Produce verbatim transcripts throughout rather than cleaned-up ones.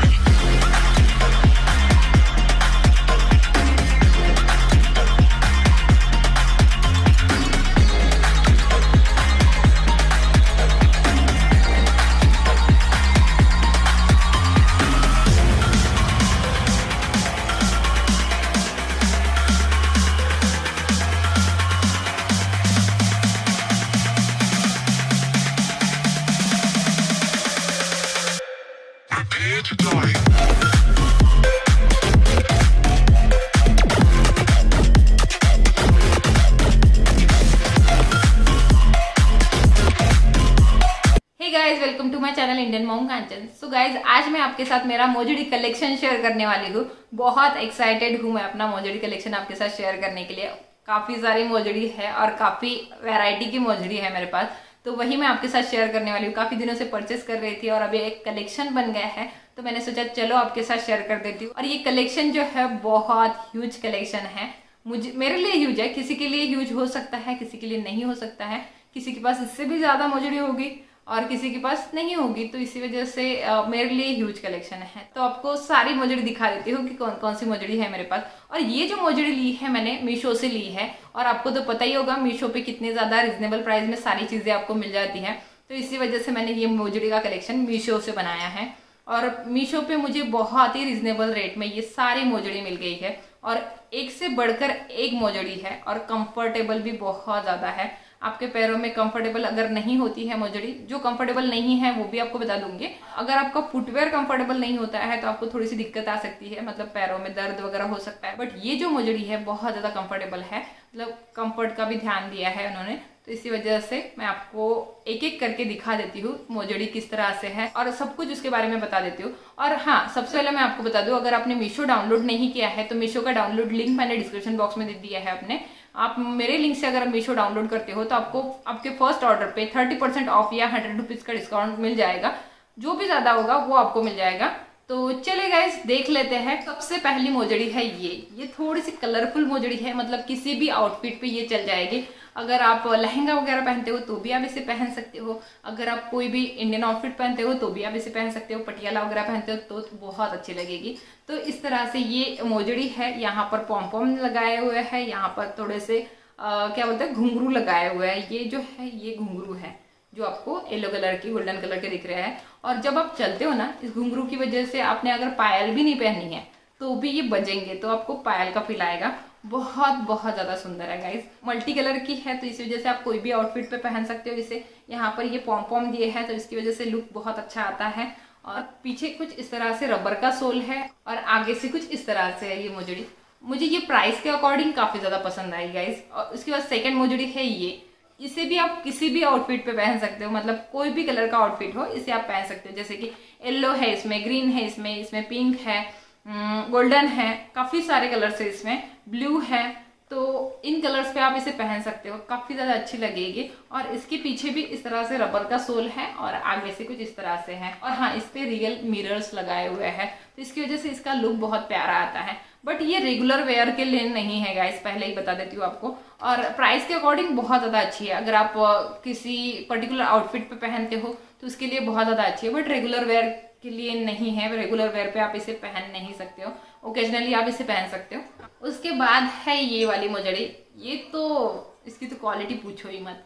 Welcome to my channel Indian mom Kanchan. So guys, आज मैं आपके साथ मेरा मोजड़ी कलेक्शन शेयर करने वाली हूँ। बहुत एक्साइटेड हूँ मैं अपना मोजड़ी कलेक्शन आपके साथ शेयर करने के लिए। काफी सारी मोजड़ी है और काफी वैरायटी की मोजड़ी है मेरे पास, तो वही मैं आपके साथ शेयर करने वाली हूँ। काफी दिनों से परचेस कर रही थी और अभी एक कलेक्शन बन गया है, तो मैंने सोचा चलो आपके साथ शेयर कर देती हूँ। और ये कलेक्शन जो है बहुत ह्यूज कलेक्शन है। मुझे मेरे लिए ह्यूज है, किसी के लिए ह्यूज हो सकता है, किसी के लिए नहीं हो सकता है। किसी के पास इससे भी ज्यादा मोजड़ी होगी और किसी के पास नहीं होगी, तो इसी वजह से आ, मेरे लिए ह्यूज कलेक्शन है। तो आपको सारी मोजड़ी दिखा देती हूँ कि कौन कौन सी मोजड़ी है मेरे पास। और ये जो मोजड़ी ली है मैंने मीशो से ली है, और आपको तो पता ही होगा मीशो पे कितने ज्यादा रिजनेबल प्राइस में सारी चीजें आपको मिल जाती है। तो इसी वजह से मैंने ये मोजड़ी का कलेक्शन मीशो से बनाया है, और मीशो पे मुझे बहुत ही रिजनेबल रेट में ये सारी मोजड़ी मिल गई है। और एक से बढ़कर एक मोजड़ी है और कंफर्टेबल भी बहुत ज्यादा है। आपके पैरों में कंफर्टेबल अगर नहीं होती है मोजड़ी, जो कंफर्टेबल नहीं है वो भी आपको बता दूंगी। अगर आपका फुटवेयर कंफर्टेबल नहीं होता है तो आपको थोड़ी सी दिक्कत आ सकती है, मतलब पैरों में दर्द वगैरह हो सकता है। बट ये जो मोजड़ी है बहुत ज्यादा कंफर्टेबल है, मतलब कंफर्ट का भी ध्यान दिया है उन्होंने। तो इसी वजह से मैं आपको एक एक करके दिखा देती हूँ मोजड़ी किस तरह से है और सब कुछ उसके बारे में बता देती हूँ। और हाँ, सबसे पहले मैं आपको बता दूं, अगर आपने मीशो डाउनलोड नहीं किया है तो मीशो का डाउनलोड लिंक मैंने डिस्क्रिप्शन बॉक्स में दे दिया है अपने। आप मेरे लिंक से अगर मीशो डाउनलोड करते हो तो आपको आपके फर्स्ट ऑर्डर पे थर्टी परसेंट ऑफ या हंड्रेड रुपीज का डिस्काउंट मिल जाएगा। जो भी ज्यादा होगा वो आपको मिल जाएगा। तो चले गाइस, देख लेते हैं। सबसे पहली मोजड़ी है ये ये थोड़ी सी कलरफुल मोजड़ी है, मतलब किसी भी आउटफिट पे ये चल जाएगी। अगर आप लहंगा वगैरह पहनते हो तो भी आप इसे पहन सकते हो। अगर आप कोई भी इंडियन आउटफिट पहनते हो तो भी आप इसे पहन सकते हो। पटियाला वगैरह पहनते हो तो बहुत अच्छी लगेगी। तो इस तरह से ये मोजड़ी है। यहाँ पर पॉम पॉम लगाए हुए हैं, यहाँ पर थोड़े से आ, क्या बोलते हैं घुंघरू लगाए हुए हैं। ये जो है ये घुंघरू है जो आपको येलो कलर की गोल्डन कलर के दिख रहे हैं। और जब आप चलते हो ना, इस घुंघरू की वजह से आपने अगर पायल भी नहीं पहनी है तो भी ये बजेंगे, तो आपको पायल का फील आएगा। बहुत बहुत ज्यादा सुंदर है गाइज। मल्टी कलर की है तो इसी वजह से आप कोई भी आउटफिट पे पहन सकते हो इसे। यहाँ पर ये पॉम पॉम दिए है तो इसकी वजह से लुक बहुत अच्छा आता है। और पीछे कुछ इस तरह से रबर का सोल है और आगे से कुछ इस तरह से है ये मोजड़ी। मुझे ये प्राइस के अकॉर्डिंग काफी ज्यादा पसंद आई गाइज। और उसके बाद सेकेंड मोजड़ी है ये। इसे भी आप किसी भी आउटफिट पे पहन सकते हो, मतलब कोई भी कलर का आउटफिट हो इसे आप पहन सकते हो। जैसे कि येलो है इसमें, ग्रीन है इसमें, इसमें पिंक है, गोल्डन है, काफी सारे कलर्स है इसमें, ब्लू है। तो इन कलर्स पे आप इसे पहन सकते हो, काफी ज्यादा अच्छी लगेगी। और इसके पीछे भी इस तरह से रबर का सोल है और आगे से कुछ इस तरह से है। और हाँ, इस पे रियल मिरर्स लगाए हुए हैं, तो इसकी वजह से इसका लुक बहुत प्यारा आता है। बट ये रेगुलर वेयर के लिए नहीं है गाइस, पहले ही बता देती हूँ आपको। और प्राइस के अकॉर्डिंग बहुत ज्यादा अच्छी है। अगर आप किसी पर्टिकुलर आउटफिट पे पहनते हो तो उसके लिए बहुत ज्यादा अच्छी है, बट रेगुलर वेयर के लिए नहीं है। रेगुलर वेयर पे आप इसे पहन नहीं सकते हो, ओकेजनली आप इसे पहन सकते हो। उसके बाद है ये वाली मोजड़ी। ये तो इसकी तो क्वालिटी पूछो ही मत,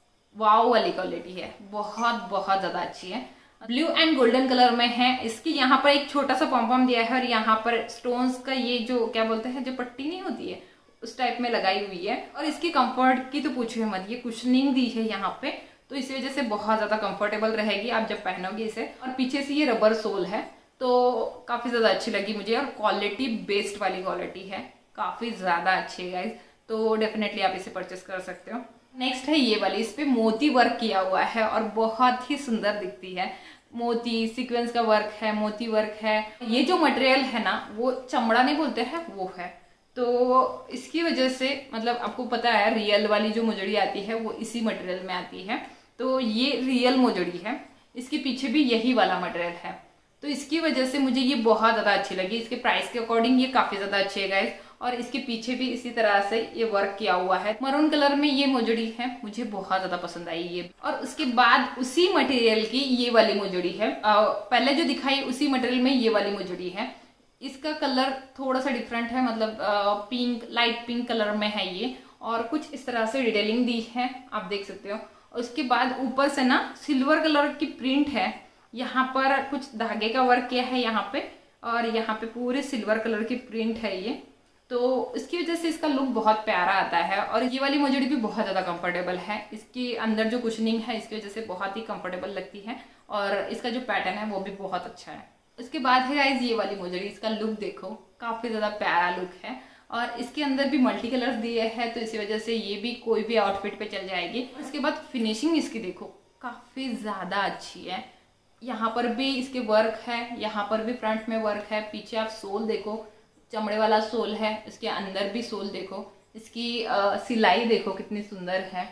वाव वाली क्वालिटी है, बहुत बहुत ज्यादा अच्छी है। ब्लू एंड गोल्डन कलर में है। इसकी यहाँ पर एक छोटा सा पॉम्पॉम दिया है और यहाँ पर स्टोन्स का ये जो क्या बोलते हैं, जो पट्टी नहीं होती है उस टाइप में लगाई हुई है। और इसकी कंफर्ट की तो पूछो ही मत, ये कुशनिंग दी है यहाँ पे, तो इसी वजह से बहुत ज्यादा कंफर्टेबल रहेगी आप जब पहनोगे इसे। और पीछे से ये रबर सोल है, तो काफी ज्यादा अच्छी लगी मुझे। और क्वालिटी बेस्ट वाली क्वालिटी है, काफी ज्यादा अच्छी है गाइज। तो डेफिनेटली आप इसे परचेस कर सकते हो। नेक्स्ट है ये वाली। इस पे मोती वर्क किया हुआ है और बहुत ही सुंदर दिखती है। मोती सीक्वेंस का वर्क है, मोती वर्क है। ये जो मटेरियल है ना, वो चमड़ा नहीं बोलते हैं, वो है। तो इसकी वजह से मतलब आपको पता है रियल वाली जो मोजड़ी आती है वो इसी मटेरियल में आती है। तो ये रियल मोजड़ी है, इसके पीछे भी यही वाला मटेरियल है। तो इसकी वजह से मुझे ये बहुत ज्यादा अच्छी लगी। इसके प्राइस के अकॉर्डिंग ये काफी ज्यादा अच्छी है गाइस। और इसके पीछे भी इसी तरह से ये वर्क किया हुआ है। मरून कलर में ये मोजड़ी है, मुझे बहुत ज्यादा पसंद आई ये। और उसके बाद उसी मटेरियल की ये वाली मोजड़ी है, पहले जो दिखाई उसी मटेरियल में ये वाली मोजड़ी है। इसका कलर थोड़ा सा डिफरेंट है, मतलब पिंक, लाइट पिंक कलर में है ये, और कुछ इस तरह से डिटेलिंग दी है, आप देख सकते हो। उसके बाद ऊपर से ना सिल्वर कलर की प्रिंट है, यहाँ पर कुछ धागे का वर्क किया है यहाँ पे, और यहाँ पे पूरे सिल्वर कलर की प्रिंट है ये, तो इसकी वजह से इसका लुक बहुत प्यारा आता है। और ये वाली मोजड़ी भी बहुत ज़्यादा कंफर्टेबल है, इसके अंदर जो कुशनिंग है इसकी वजह से बहुत ही कंफर्टेबल लगती है, और इसका जो पैटर्न है वो भी बहुत अच्छा है। उसके बाद है गाइस ये वाली मोजड़ी, इसका लुक देखो, काफ़ी ज़्यादा प्यारा लुक है, और इसके अंदर भी मल्टी कलर्स दिए हैं, तो इसी वजह से ये भी कोई भी आउटफिट पे चल जाएगी। इसके बाद फिनिशिंग इसकी देखो, काफ़ी ज़्यादा अच्छी है। यहाँ पर भी इसके वर्क है, यहाँ पर भी फ्रंट में वर्क है, पीछे आप सोल देखो, चमड़े वाला सोल है, इसके अंदर भी सोल देखो, इसकी आ, सिलाई देखो कितनी सुंदर है,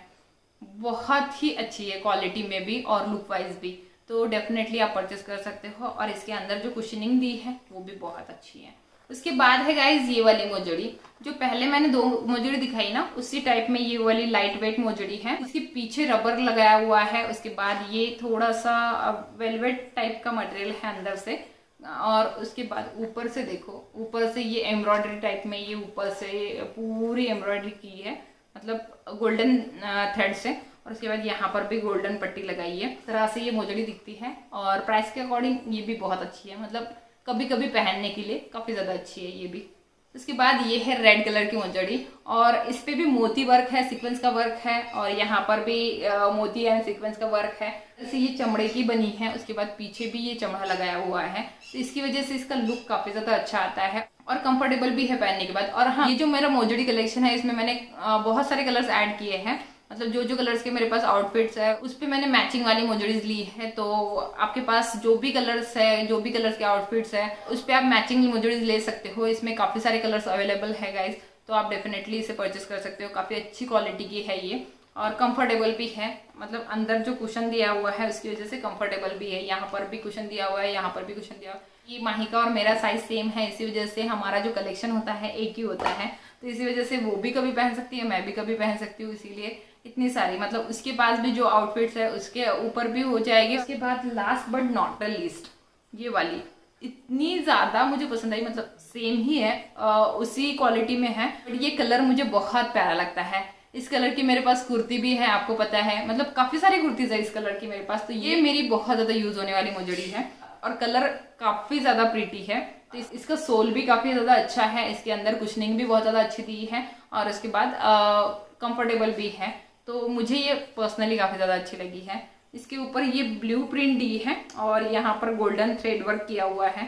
बहुत ही अच्छी है क्वालिटी में भी और लुक वाइज भी, तो डेफिनेटली आप परचेस कर सकते हो। और इसके अंदर जो कुशनिंग दी है वो भी बहुत अच्छी है। उसके बाद है गाइज ये वाली मोजड़ी, जो पहले मैंने दो मोजड़ी दिखाई ना, उसी टाइप में ये वाली लाइट वेट मोजड़ी है। इसके पीछे रबर लगाया हुआ है, उसके बाद ये थोड़ा सा वेलवेट टाइप का मटेरियल है अंदर से, और उसके बाद ऊपर से देखो, ऊपर से ये एम्ब्रॉयडरी टाइप में ये ऊपर से पूरी एम्ब्रॉयडरी की है, मतलब गोल्डन थ्रेड से, और उसके बाद यहाँ पर भी गोल्डन पट्टी लगाई है। इस तरह से ये मोजड़ी दिखती है, और प्राइस के अकॉर्डिंग ये भी बहुत अच्छी है, मतलब कभी कभी पहनने के लिए काफी ज्यादा अच्छी है ये भी। उसके बाद ये है रेड कलर की मोजड़ी, और इस पे भी मोती वर्क है, सीक्वेंस का वर्क है, और यहाँ पर भी आ, मोती एंड सीक्वेंस का वर्क है। जैसे ये चमड़े की बनी है, उसके बाद पीछे भी ये चमड़ा लगाया हुआ है, तो इसकी वजह से इसका लुक काफी ज्यादा अच्छा आता है और कंफर्टेबल भी है पहनने के बाद। और हाँ, ये जो मेरा मोजड़ी कलेक्शन है इसमें मैंने आ, बहुत सारे कलर्स ऐड किए हैं, मतलब जो जो कलर्स के मेरे पास आउटफिट्स है उस पे मैंने मैचिंग वाली मोजड़ीज ली है। तो आपके पास जो भी कलर्स है, जो भी कलर्स के आउटफिट्स है, उस पे आप मैचिंग मोजड़ीज ले सकते हो। इसमें काफी सारे कलर्स अवेलेबल है गाइज, तो आप डेफिनेटली इसे परचेस कर सकते हो। काफी अच्छी क्वालिटी की है ये, और कंफर्टेबल भी है, मतलब अंदर जो कुशन दिया हुआ है उसकी वजह से कंफर्टेबल भी है। यहाँ पर भी कुशन दिया हुआ है, यहाँ पर भी कुशन दिया हुआ है। ये माहिका और मेरा साइज सेम है, इसी वजह से हमारा जो कलेक्शन होता है एक ही होता है, तो इसी वजह से वो भी कभी पहन सकती है, मैं भी कभी पहन सकती हूँ, इसीलिए इतनी सारी, मतलब उसके पास भी जो आउटफिट्स है उसके ऊपर भी हो जाएगी। उसके बाद last but not the least ये वाली इतनी ज्यादा मुझे पसंद आई, मतलब सेम ही है, आ, उसी क्वालिटी में है, बट ये कलर मुझे बहुत प्यारा लगता है। इस कलर की मेरे पास कुर्ती भी है, आपको पता है, मतलब काफी सारी कुर्तीज है इस कलर की मेरे पास, तो ये मेरी बहुत ज्यादा यूज होने वाली मोजड़ी है, और कलर काफी ज्यादा प्रीटी है। तो इस, इसका सोल भी काफी ज्यादा अच्छा है, इसके अंदर कुशनिंग भी बहुत ज्यादा अच्छी दी है, और उसके बाद कंफर्टेबल भी है, तो मुझे ये पर्सनली काफी ज्यादा अच्छी लगी है। इसके ऊपर ये ब्लू प्रिंट दी है, और यहाँ पर गोल्डन थ्रेड वर्क किया हुआ है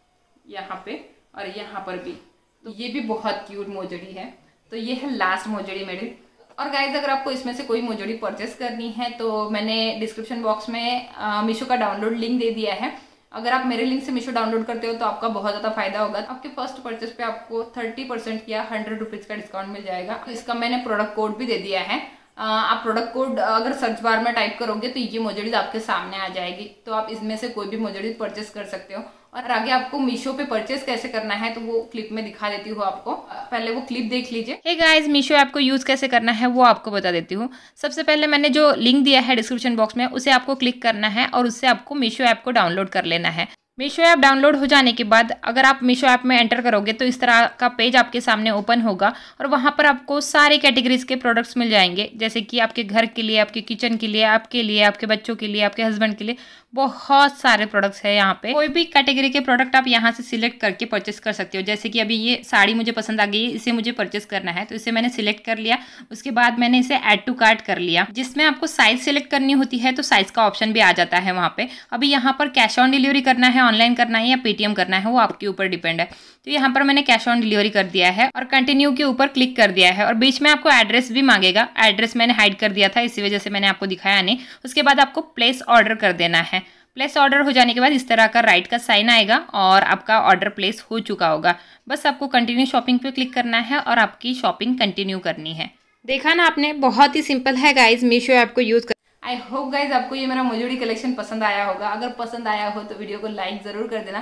यहाँ पे, और यहाँ पर भी, तो ये भी बहुत क्यूट मोजड़ी है। तो ये है लास्ट मोजड़ी मेरी। और गाइज अगर आपको इसमें से कोई मोजड़ी परचेस करनी है तो मैंने डिस्क्रिप्शन बॉक्स में मीशो का डाउनलोड लिंक दे दिया है। अगर आप मेरे लिंक से मीशो डाउनलोड करते हो तो आपका बहुत ज्यादा फायदा होगा। आपके फर्स्ट परचेस पे आपको थर्टी परसेंट या हंड्रेड रुपीज का डिस्काउंट मिल जाएगा। तो इसका मैंने प्रोडक्ट कोड भी दे दिया है। आप प्रोडक्ट कोड अगर सर्च बार में टाइप करोगे तो ये मोजड़ी आपके सामने आ जाएगी, तो आप इसमें से कोई भी मोजड़ी परचेस कर सकते हो। और आगे आपको मीशो पे परचेस कैसे करना है तो वो क्लिप में दिखा देती हूँ आपको, पहले वो क्लिप देख लीजिए। हे गाइस, मीशो ऐप को यूज कैसे करना है वो आपको बता देती हूँ। सबसे पहले मैंने जो लिंक दिया है डिस्क्रिप्शन बॉक्स में उसे आपको क्लिक करना है और उससे आपको मीशो ऐप को डाउनलोड कर लेना है। मीशो ऐप डाउनलोड हो जाने के बाद अगर आप मीशो ऐप में एंटर करोगे तो इस तरह का पेज आपके सामने ओपन होगा, और वहाँ पर आपको सारी कैटेगरीज के प्रोडक्ट्स मिल जाएंगे, जैसे कि आपके घर के लिए, आपके किचन के लिए, आपके लिए, आपके बच्चों के लिए, आपके हस्बैंड के लिए, बहुत सारे प्रोडक्ट्स है यहाँ पे। कोई भी कैटेगरी के प्रोडक्ट आप यहाँ से सिलेक्ट करके परचेस कर सकते हो। जैसे कि अभी ये साड़ी मुझे पसंद आ गई है, इसे मुझे परचेस करना है, तो इसे मैंने सिलेक्ट कर लिया। उसके बाद मैंने इसे ऐड टू कार्ट कर लिया, जिसमें आपको साइज सिलेक्ट करनी होती है, तो साइज का ऑप्शन भी आ जाता है वहाँ पे। अभी यहाँ पर कैश ऑन डिलीवरी करना है, ऑनलाइन करना है या पेटीएम करना है, वो आपके ऊपर डिपेंड है। तो यहाँ पर मैंने कैश ऑन डिलीवरी कर दिया है और कंटिन्यू के ऊपर क्लिक कर दिया है, और बीच में आपको एड्रेस भी मांगेगा। एड्रेस मैंने हाइड कर दिया था, इसी वजह से मैंने आपको दिखाया नहीं। उसके बाद आपको प्लेस ऑर्डर कर देना है। प्लेस ऑर्डर हो जाने के बाद इस तरह का राइट का साइन आएगा और आपका ऑर्डर प्लेस हो चुका होगा। बस आपको कंटिन्यू शॉपिंग पे क्लिक करना है और आपकी शॉपिंग कंटिन्यू करनी है। देखा ना आपने, बहुत ही सिंपल है गाइज मीशो ऐप को यूज कर। आई होप गाइज आपको ये मेरा मोजड़ी कलेक्शन पसंद आया होगा। अगर पसंद आया हो तो वीडियो को लाइक जरूर कर देना,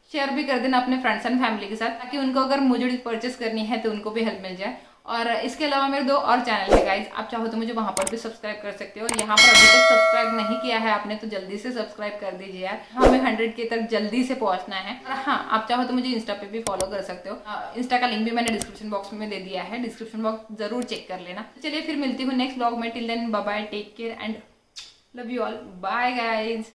शेयर भी कर देना अपने फ्रेंड्स एंड फैमिली के साथ, ताकि उनको अगर मोजड़ी परचेस करनी है तो उनको भी हेल्प मिल जाए। और इसके अलावा मेरे दो और चैनल है गाइज, आप चाहो तो मुझे वहां पर भी सब्सक्राइब कर सकते हो। और यहाँ पर अभी तक सब्सक्राइब नहीं किया है आपने तो जल्दी से सब्सक्राइब कर दीजिए यार, हमें हंड्रेड के तक जल्दी से पहुंचना है। और हाँ, आप चाहो तो मुझे इंस्टा पे भी फॉलो कर सकते हो, इंस्टा का लिंक भी मैंने डिस्क्रिप्शन बॉक्स में दे दिया है, डिस्क्रिप्शन बॉक्स जरूर चेक कर लेना। चलिए फिर मिलती हूँ नेक्स्ट ब्लॉग में, till then bye bye, take care and love you all, bye guys.